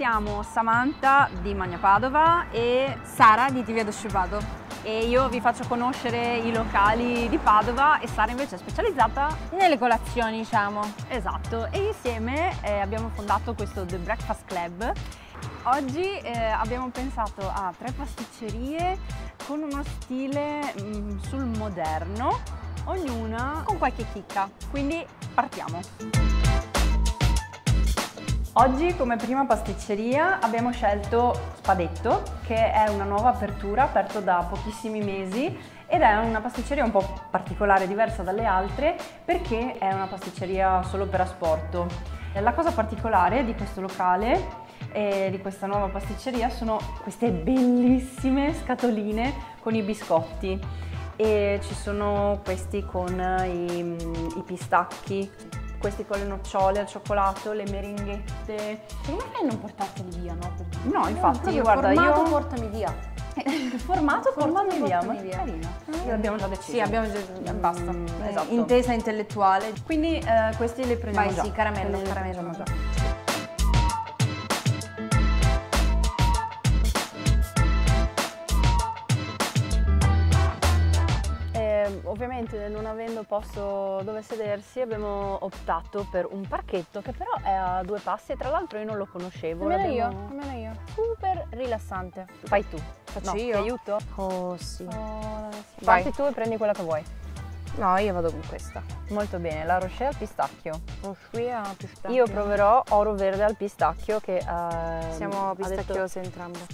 siamo Samantha di Magna Padova e Sara di Tivia d'Oscevato. E io vi faccio conoscere i locali di Padova e Sara invece è specializzata nelle colazioni, diciamo. Esatto, e insieme abbiamo fondato questo The Breakfast Club. Oggi abbiamo pensato a 3 pasticcerie con uno stile sul moderno, ognuna Con qualche chicca. quindi partiamo. Oggi come prima pasticceria abbiamo scelto Spadetto, che è una nuova apertura, aperto da pochissimi mesi ed è una pasticceria un po' particolare, diversa dalle altre perché è una pasticceria solo per asporto. La cosa particolare di questo locale e di questa nuova pasticceria sono queste bellissime scatoline con i biscotti e ci sono questi con i pistacchi, questi con le nocciole al cioccolato, le meringhette. Come fai a non portarteli via, no? No, infatti, io guarda, formato, io... portami via. Formato portami via, ma via. carino. L'abbiamo già deciso. Sì, abbiamo già... basta. Esatto. Intesa intellettuale. Quindi questi li prendiamo Vai, già. sì, caramello, Quelli li caramello. prendiamo già. Ovviamente non avendo posto dove sedersi abbiamo optato per un parchetto che però è a 2 passi e tra l'altro io non lo conoscevo. Nemmeno io. Super rilassante. Fai tu. Faccio No, io? Ti aiuto? Oh sì. Parti Vai. tu e prendi quella che vuoi. No, io vado con questa. Molto bene, la Rocher al pistacchio. Qui a pistacchio. Io proverò oro verde al pistacchio che Siamo ha detto... pistacchiose entrambe.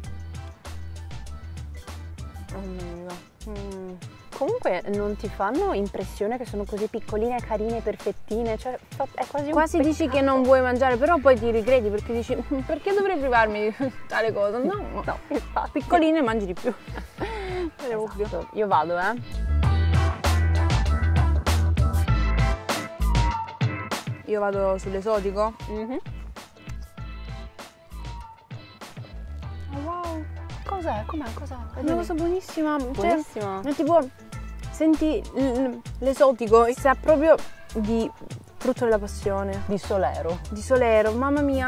Oh mio. Comunque non ti fanno impressione che sono così piccoline, carine, perfettine? Cioè è quasi un Quasi dici che non vuoi mangiare, però poi ti rigredi perché dici perché dovrei privarmi di tale cosa? No, infatti. piccoline mangi di più. È ovvio. Esatto. Io vado, Io vado sull'esotico. Oh, wow. Cos'è? Com'è? Cos'è? Una cosa buonissima. Buonissima. Cioè, tipo, senti l'esotico, sa proprio di frutto della passione. Di Solero. Di Solero, mamma mia.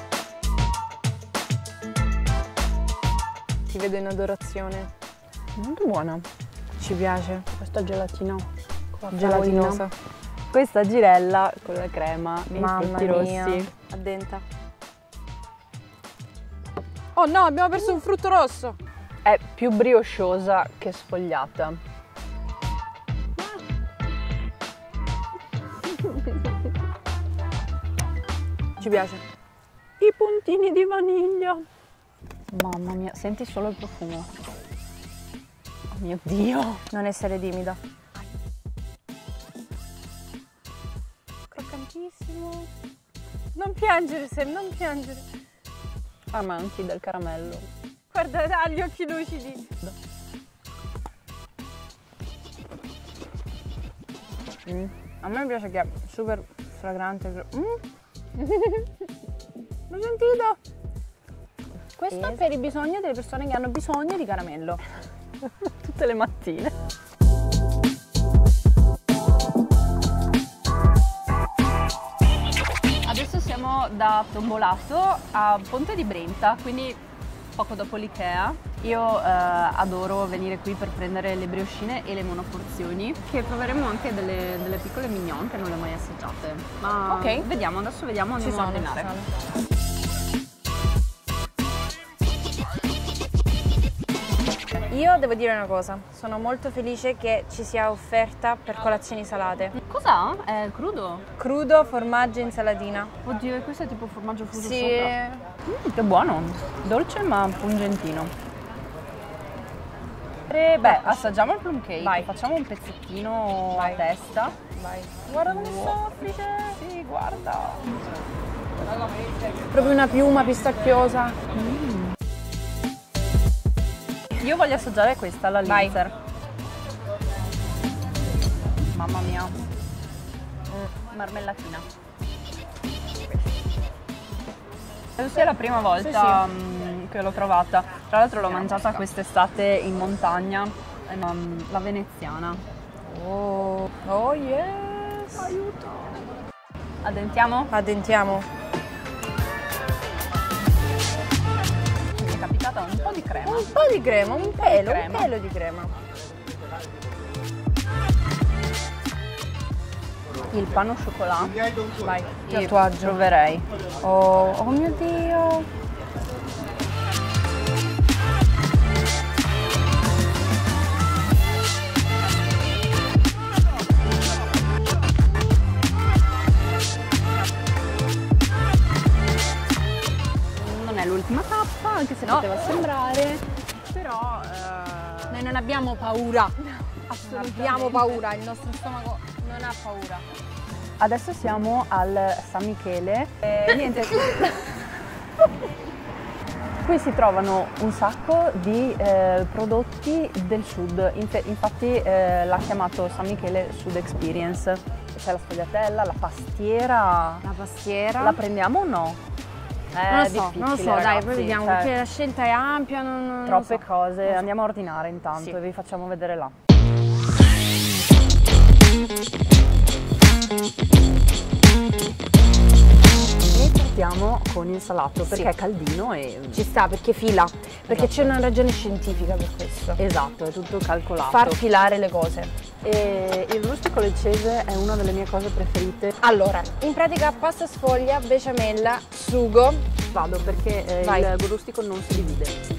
Ti vedo in adorazione. Molto buona. Ci piace. Questa gelatina. Gelatinosa. Questa girella con la crema e i Mamma frutti mia. rossi. Addenta. Oh no, abbiamo perso un frutto rosso. È più briocciosa che sfogliata. Ci piace. I puntini di vaniglia. Mamma mia, senti solo il profumo. Oh mio Dio. Non essere timida. Croccantissimo. Non piangere, Sam, non piangere. Amanti del caramello. Guarda, ha gli occhi lucidi. A me piace che è super fragrante. L'ho sentito! Questo è per i bisogni delle persone che hanno bisogno di caramello. Tutte le mattine. Adesso siamo da Tombolato a Ponte di Brenta, quindi poco dopo l'Ikea. Io adoro venire qui per prendere le brioscine e le monoporzioni, che proveremo anche delle piccole mignon che non le ho mai assaggiate. Ma Ok. vediamo, adesso vediamo, andiamo a ordinare. Io devo dire una cosa, sono molto felice che ci sia offerta per colazioni salate. Cos'ha? È crudo? Crudo, formaggio e insalatina. Oddio, e questo è tipo formaggio fuso Sì. sopra? Che buono, dolce ma pungentino. Beh, assaggiamo il plum cake. Vai. Facciamo un pezzettino Vai. a testa. Vai. Guarda come soffice. Sì, guarda. Proprio una piuma pistacchiosa. Io voglio assaggiare questa, la Vai. Linzer. Mamma mia. Marmellatina. Penso sia la prima volta che l'ho provata. Tra l'altro l'ho mangiata quest'estate in montagna, la veneziana. Oh, oh yes! Aiuto! Addentiamo? Addentiamo. mancata un po' di crema. Un po' di crema, un pelo di crema. Il pan au chocolat. Vai, A tuo agio. proverei. Oh mio Dio. Non è l'ultima tappa, anche se poteva sembrare, però Noi non abbiamo paura. Non assolutamente. abbiamo paura, il nostro stomaco non ha paura. Adesso siamo al San Michele. Niente. Qui si trovano un sacco di prodotti del sud, infatti l'ha chiamato San Michele Sud Experience. C'è la sfogliatella, la pastiera. La pastiera. La prendiamo o no? non lo so, dai, ragazzi, poi vediamo, cioè, perché la scelta è ampia, non troppe lo so. cose, so. andiamo a ordinare intanto Sì. e vi facciamo vedere là. Noi partiamo con il salato perché Sì. è caldino e Ci sta, perché fila, perché Esatto. c'è una ragione scientifica per questo. esatto, è tutto calcolato. Far filare le cose. E il rustico leccese è una delle mie cose preferite. Allora, in pratica pasta sfoglia, besciamella, sugo. Vado perché Vai. il rustico non si divide.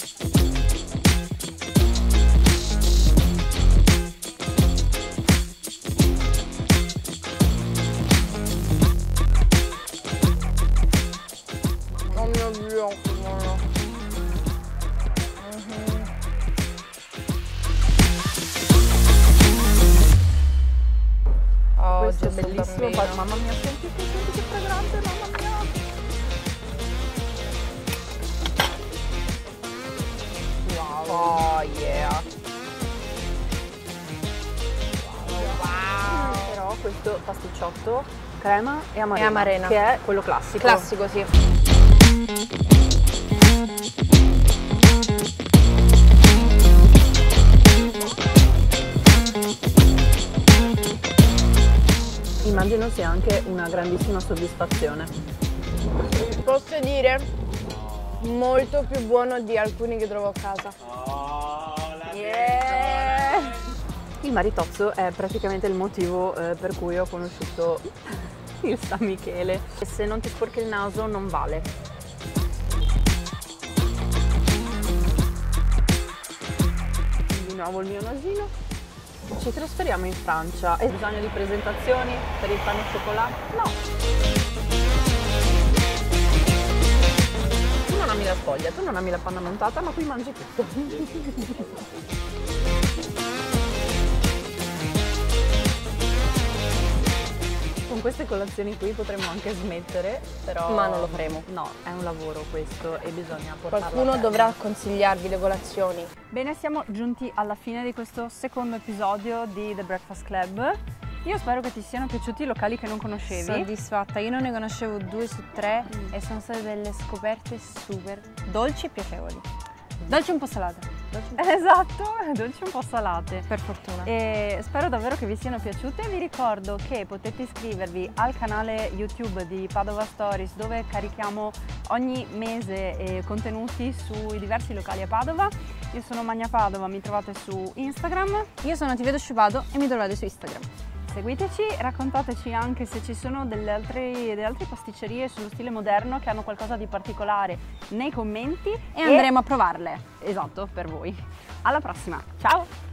Oh mio Dio, che buono. Oh, Questo è Gesù bellissimo. bambino. Mamma mia, senti che fragrante, mamma mia. Wow. Oh yeah. Però questo pasticciotto, crema e amarena, E amarena. che è quello classico. Classico, sì. Immagino sia anche una grandissima soddisfazione. Posso dire molto più buono di alcuni che trovo a casa. Yeah. Il maritozzo è praticamente il motivo per cui ho conosciuto il San Michele. E se non ti sporchi il naso non vale. Di nuovo il mio nasino. Ci trasferiamo in Francia. Hai bisogno di presentazioni per il pan au chocolat? No. Tu non ami la sfoglia, tu non ami la panna montata, ma qui mangi tutto. Con queste colazioni qui potremmo anche smettere, però... Ma non lo faremo. No, è un lavoro questo e bisogna portarlo a Qualcuno termine. dovrà consigliarvi le colazioni. Bene, siamo giunti alla fine di questo secondo episodio di The Breakfast Club. Io spero che ti siano piaciuti i locali che non conoscevi. Soddisfatta, io non ne conoscevo 2 su 3 e sono state delle scoperte super dolci e piacevoli. Dolci un po' salate. Esatto, dolci un po' salate. Per fortuna. E spero davvero che vi siano piaciute. Vi ricordo che potete iscrivervi al canale YouTube di Padova Stories, dove carichiamo ogni mese contenuti sui diversi locali a Padova. Io sono Magna Padova, mi trovate su Instagram. Io sono Ti Vedo Sciupato e mi trovate su Instagram. Seguiteci, raccontateci anche se ci sono delle altre pasticcerie sullo stile moderno che hanno qualcosa di particolare nei commenti E andremo a provarle. esatto, per voi. Alla prossima, ciao!